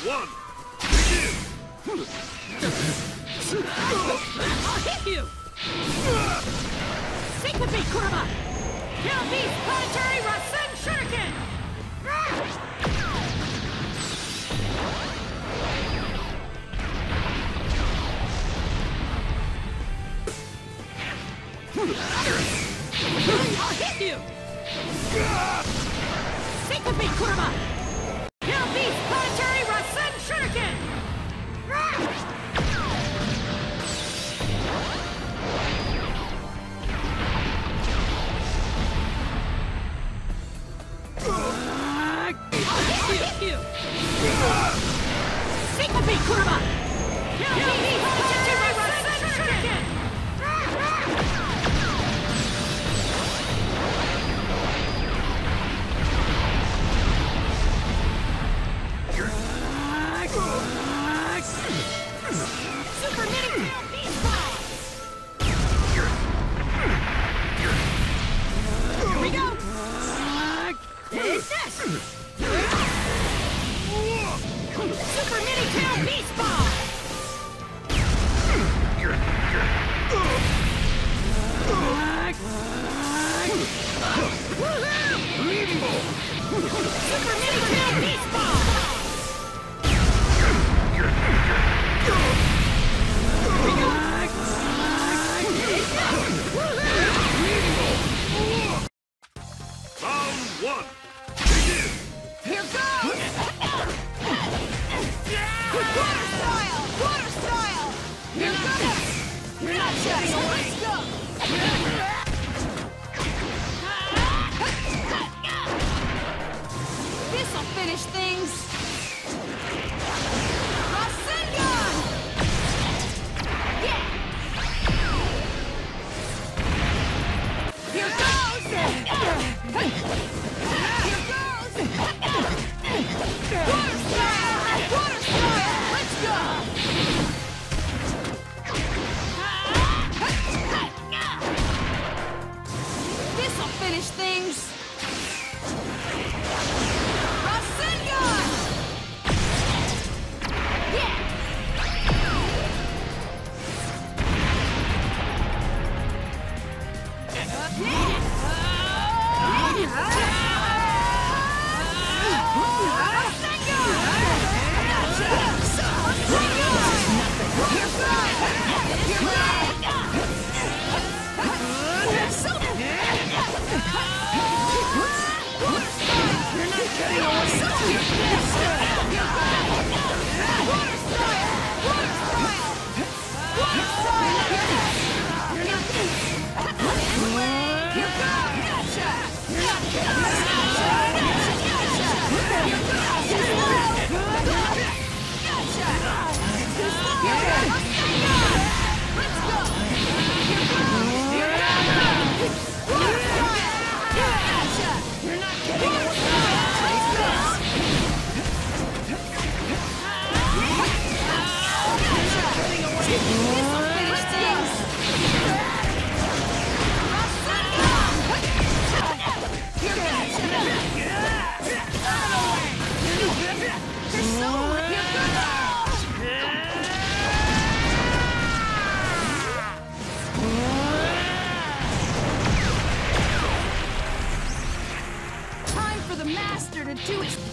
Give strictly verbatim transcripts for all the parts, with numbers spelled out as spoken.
one. Begin. I'll hit you! Syncope Kurama! Kill Beast Planetary Rasen Shuriken! I'll hit you! Syncope Kurama! Kill Beast Planetary Rasen Shuriken! Syncope Kurama! Kill me! Planetary Rasen Shuriken! Super Mini Tail Beast Ball! Here we go! Take this! Super Mini Tail Beast Ball! Super Mini Tail Beast Ball! Round one. Begin. Here goes! Water style! Water style! Here goes! You're not getting away! Let's go! This'll finish things! Rasengan! Yeah! Here goes! Here goes! Water style! Water style! Let's go! This'll finish things! Rasengan! Yeah! Time for the master to do it.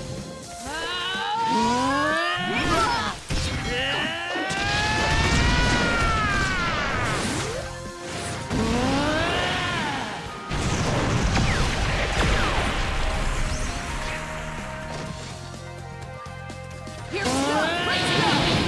Here we go! Let's go!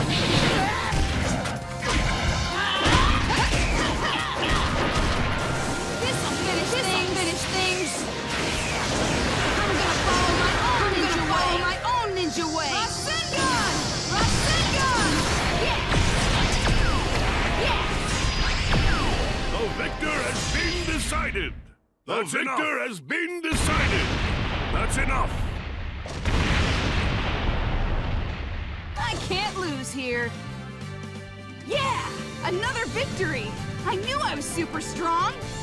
This'll finish things! Finish things! I'm gonna follow my own ninja way! My own ninja way! Rasengan! Rasengan! Yeah! Yeah! The victor has been decided. The That's victor enough. has been decided. That's enough. I can't lose here. Yeah! Another victory! I knew I was super strong!